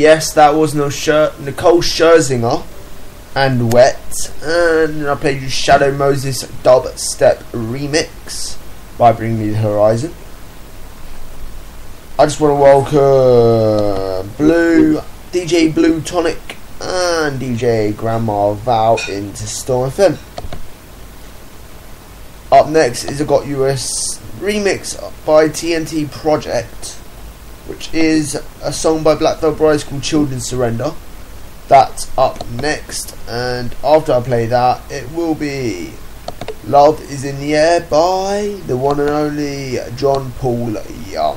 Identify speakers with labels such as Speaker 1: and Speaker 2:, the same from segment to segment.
Speaker 1: yes, that was Nicole Scherzinger and Wet, and I played you Shadow Moses Dubstep Remix by Bring Me the Horizon. I just want to welcome DJ Blue Tonic and DJ Grandma Val into Storm FM. Up next is I Got US remix by TNT Project, which is a song by Black Veil Brides called Children Surrender. That's up next, and after I play that, it will be Love Is in the Air by the one and only John Paul Young.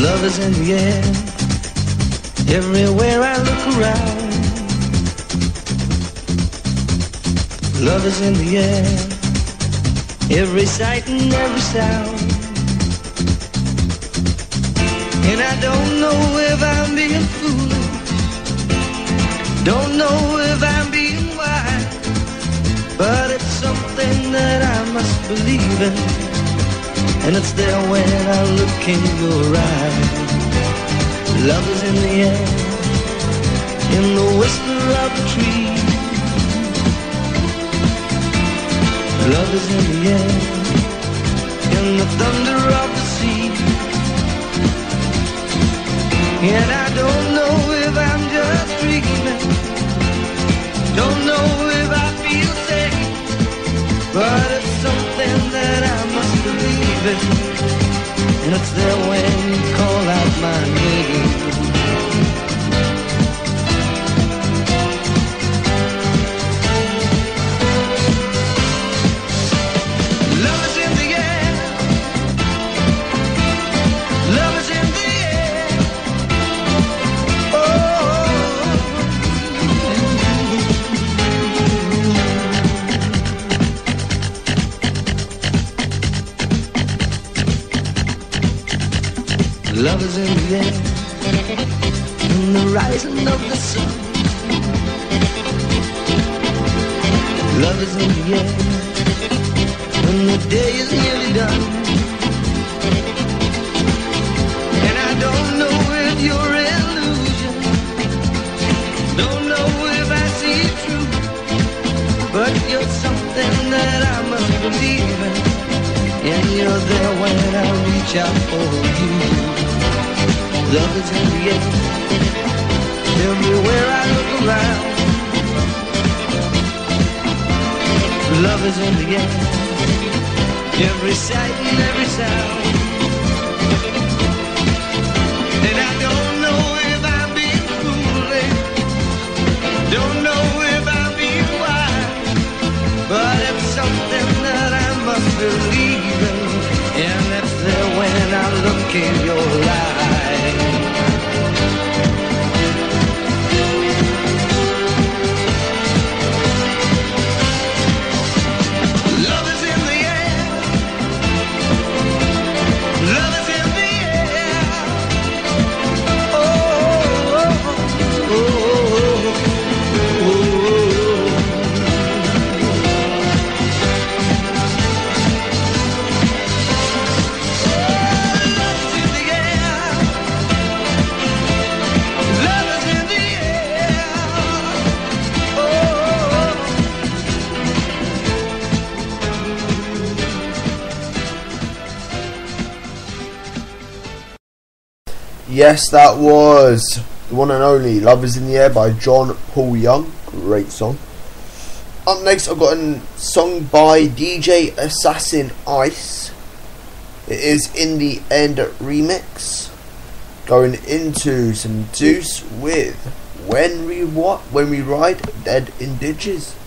Speaker 2: Love is in the air, everywhere I look around. Love is in the air, every sight and every sound. And I don't know if I'm being foolish, don't know if I'm being wise, but it's something that I must believe in, and it's there when I look in your eyes. Love is in the air, in the whisper of the tree. Love is in the air, in the thunder of the sea. And I don't know if I'm just dreaming, don't know if I feel safe, but it's something that I must believe in, and it's there when you call out my name. Love is in the air, love is in the air. Love is in the air, in the rising of the sun. Love is in the air, when the day is nearly done. And I don't know if you're illusion, don't know if I see it true, but you're something that I must believe in, and you're there when I reach out for you. Love is in the air, everywhere I look around. Love is in the air, every sight and every sound. And I don't know if I'm being foolish, don't know if I'm being wise, but it's something that I must believe in, and it's there when I look in your eyes.
Speaker 1: Yes, that was the one and only Love is in the Air by John Paul Young. Great song. Up next, I've got a song by DJ Assassin Ice. It is In the End remix. Going into some Deuce with When We Ride Dead in Ditches.